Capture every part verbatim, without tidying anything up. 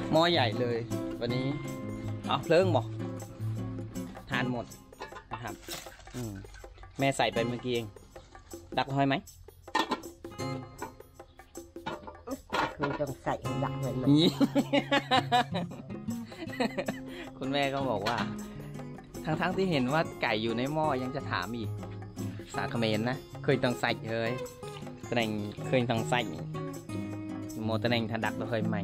หม้อใหญ่เลยวันนี้เอาเพลิงบอกทานหมดนะครับแม่ใส่ไปเมื่อกี้เองดักห้อยไหมคือต้องใส่ดักเลยคุณแม่ก็บอกว่าทั้งๆที่เห็นว่าไก่อยู่ในหม้อยังจะถามอีกสาเขมรนะเคยต้องใส่เฮ้ยตะแนงเคยต้องใส่โมตะแนงทันดักเราเคยใหม่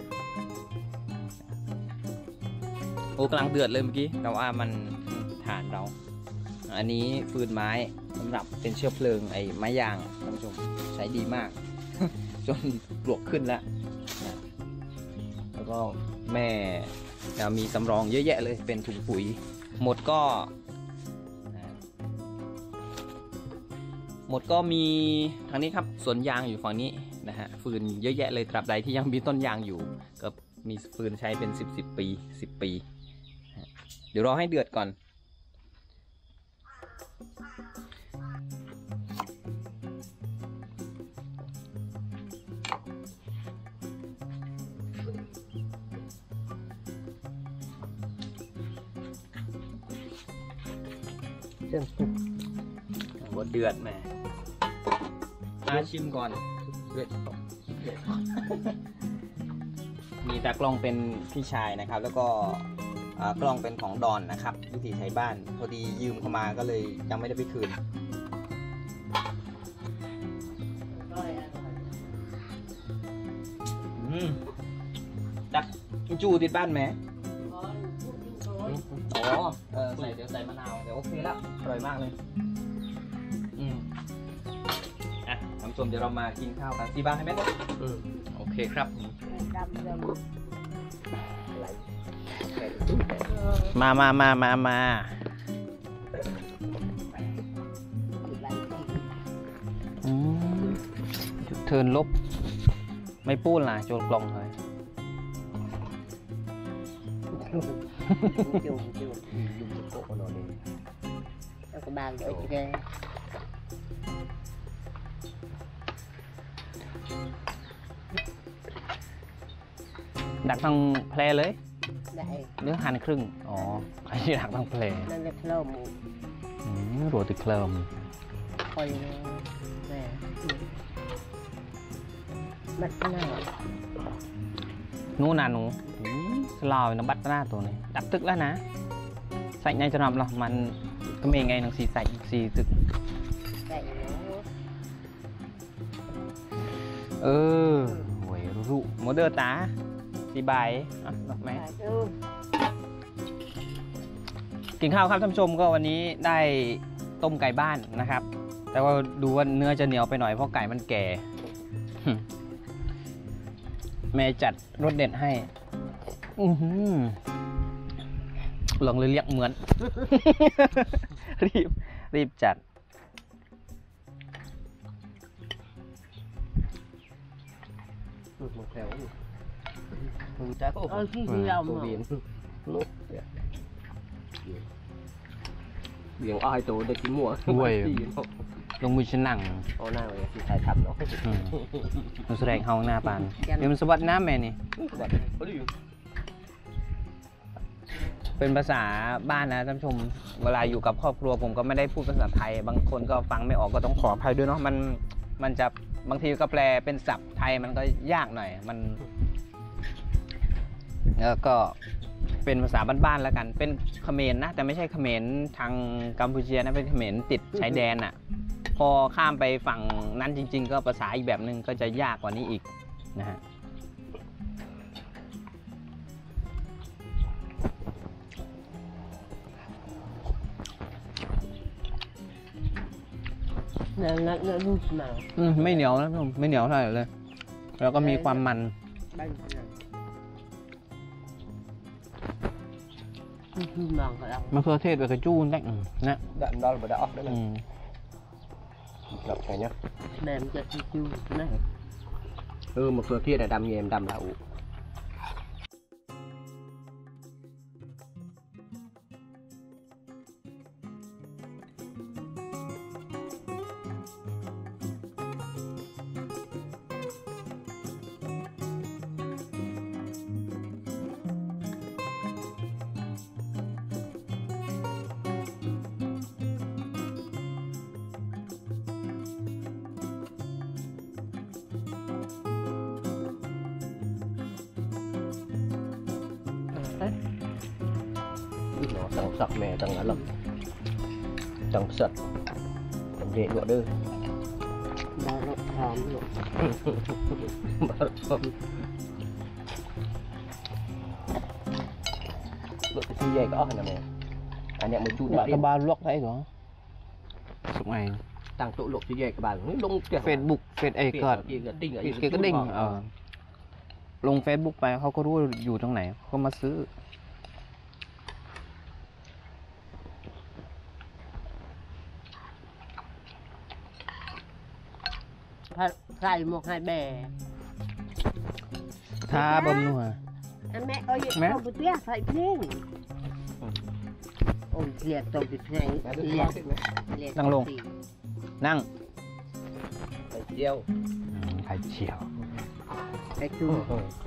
โอ้กำลังเดือดเลยเมื่อกี้แต่ว่ามันฐานเราอันนี้ฟืนไม้สำหรับเป็นเชื้อเพลิงไอ้ไม้ยางท่านผู้ชมใช้ดีมาก จนปลวกขึ้นแล้วแล้วก็แม่มีสำรองเยอะแยะเลยเป็นถุงปุ๋ยหมดก็หมดก็มีทางนี้ครับสวนยางอยู่ฝั่งนี้นะฮะฟืนเยอะแยะเลยตราบใดที่ยังมีต้นยางอยู่ก็มีฟืนใช้เป็นสิบสิบปีสิบปีเดี๋ยวรอให้เดือดก่อนเรื่องปุ๊บบดเดือดแม่มาชิมก่อนเดือดมีตากล้องเป็นพี่ชายนะครับแล้วก็กล้องเป็นของดอนนะครับวิถีไทยบ้านพอดียืมเข้ามาก็เลยยังไม่ได้ไปคืนดักจูติดบ้านไหมอ๋อเออใส่เดี๋ยวใส่มะนาวเดี๋ยวโอเคแล้วอร่อยมากเลยอืมอ่ะท่านผู้ชมเดี๋ยวเรามากินข้าวกันที่บ้านให้ไหมอืมโอเคครับมามามามามาอืมเทินลบไม่ปูนล่ะโจรกล่องเลยจูบจูบจูบโคโนนี่แล้วก็บางเดี๋ยวจะดักทางแพลเลยได้เนื้อหั่นครึ่งอ๋อไอ้ดักทางแพลนั่นเลยเคลิ้มอืมโรตีเคลิ้มคอยแม่บัดหน้านู้น่ะหนูสลาวน้ำบัดหน้าตัวนี้ดักตึกแล้วนะใส่ในจะนำหรอมันก็มีไงหนังสีใส่สีตึกเออหวยรู้โมเดอร์ตาสีใบอ่ะดอกไม้กินข้าวครับท่านผู้ชมก็วันนี้ได้ต้มไก่บ้านนะครับแต่ว่าดูว่าเนื้อจะเหนียวไปหน่อยเพราะไก่มันแก่แม่จัดรสเด็ดให้อือหือลองเลยเรียกเหมือน รีบรีบจัดมึงแถวมึงจะก็เออที่เราเบียนลุกเบียงอ้อยตัวเด็กกินหมัวเว้ยลงมือชนังเอาหน้าไว้ที่ใส่ทำเนาะมันแสดงเฮาหน้าปานเดี๋ยวมันสวัสดน้ำแม่นี่เป็นภาษาบ้านนะท่านผู้ชมเวลาอยู่กับครอบครัวผมก็ไม่ได้พูดภาษาไทยบางคนก็ฟังไม่ออกก็ต้องขออภัยด้วยเนาะมันมันจะบางทีก็แปลเป็นศัพท์ไทยมันก็ยากหน่อยมันแล้วก็เป็นภาษาบ้านๆแล้วกันเป็นเขมรนะแต่ไม่ใช่เขมรทางกัมพูชีนะเป็นเขมรติดชายแดนอ่ะพอข้ามไปฝั่งนั้นจริงๆก็ภาษาอีกแบบหนึ่งก็จะยากกว่านี้อีกนะฮะเนื้อเนื้อลูกหนาอืมไม่เหนียวนะผมไม่เหนียวเท่าไหร่เลยแล้วก็มีความมันมะเขือเทศกับกระจูนได้นะดันดอลบดออกได้เลยหลับไงเนาะแดงจะจูนะเออมะเขือเทศดำเย็นดำละอุ sặc mè chẳng là lầm chẳng sật chẳng để nữa đưa ba nó thòm luôn Lụt cái dây có hả mẹ anh em một chút Bạn cái ba luộc đấy đó Sụng này tăng tụ lụt cái dây các bạn nó đông kìa Facebook เฟซ ไอ้เกิด เกิดก็ดิ่งเออลง Facebook ไปเขาก็รู้อยู่ตรงไหนเขามาซื้อใส่หมวกให้แม่ถ้าบำนัวแม่เอ้ยเอาไปเตี้ยใส่เพลงโอ้ยเลียดตรงติดไงเลียดนั่งลง นั่งเดียวไข่เจียวไอ้จุ๊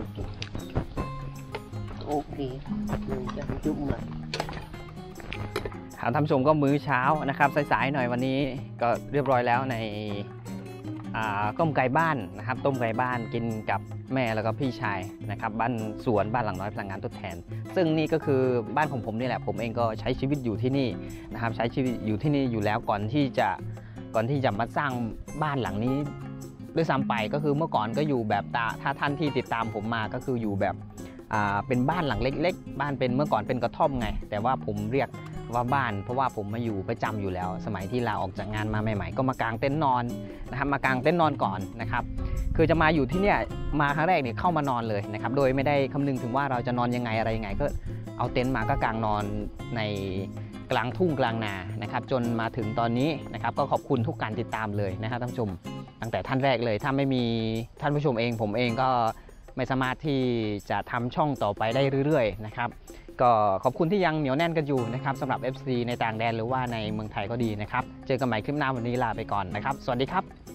โอเคมันจะจุ๊บมาถามท่านผู้ชมก็มื้อเช้านะครับสายๆหน่อยวันนี้ก็เรียบร้อยแล้วในต้มไก่บ้านนะครับต้มไก่บ้านกินกับแม่แล้วก็พี่ชายนะครับบ้านสวนบ้านหลังน้อยพลังงานทดแทนซึ่งนี่ก็คือบ้านของผมนี่แหละผมเองก็ใช้ชีวิตอยู่ที่นี่นะครับใช้ชีวิตอยู่ที่นี่อยู่แล้วก่อนที่จะก่อนที่จะมาสร้างบ้านหลังนี้ด้วยซ้ำไปก็คือเมื่อก่อนก็อยู่แบบตาถ้าท่านที่ติดตามผมมาก็คืออยู่แบบเป็นบ้านหลังเล็กๆบ้านเป็นเมื่อก่อนเป็นกระท่อมไงแต่ว่าผมเรียกว่าบ้านเพราะว่าผมมาอยู่ประจำอยู่แล้ว สมัยที่ลาออกจากงานมาใหม่ๆก็มากางเต็นท์นอนนะครับมากางเต็นท์นอนก่อนนะครับคือจะมาอยู่ที่เนี่ยมาครั้งแรกเนี่ยเข้ามานอนเลยนะครับโดยไม่ได้คำนึงถึงว่าเราจะนอนยังไงอะไรยังไงก็เอาเต็นท์มาก็กางนอนในกลางทุ่งกลางนานะครับจนมาถึงตอนนี้นะครับก็ขอบคุณทุกการติดตามเลยนะครับท่านผู้ชมตั้งแต่ท่านแรกเลยถ้าไม่มีท่านผู้ชมเองผมเองก็ไม่สามารถที่จะทำช่องต่อไปได้เรื่อยๆนะครับก็ขอบคุณที่ยังเหนียวแน่นกันอยู่นะครับสำหรับ เอฟ ซี ในต่างแดนหรือว่าในเมืองไทยก็ดีนะครับเจอกันใหม่คลิปหน้าวันนี้ลาไปก่อนนะครับสวัสดีครับ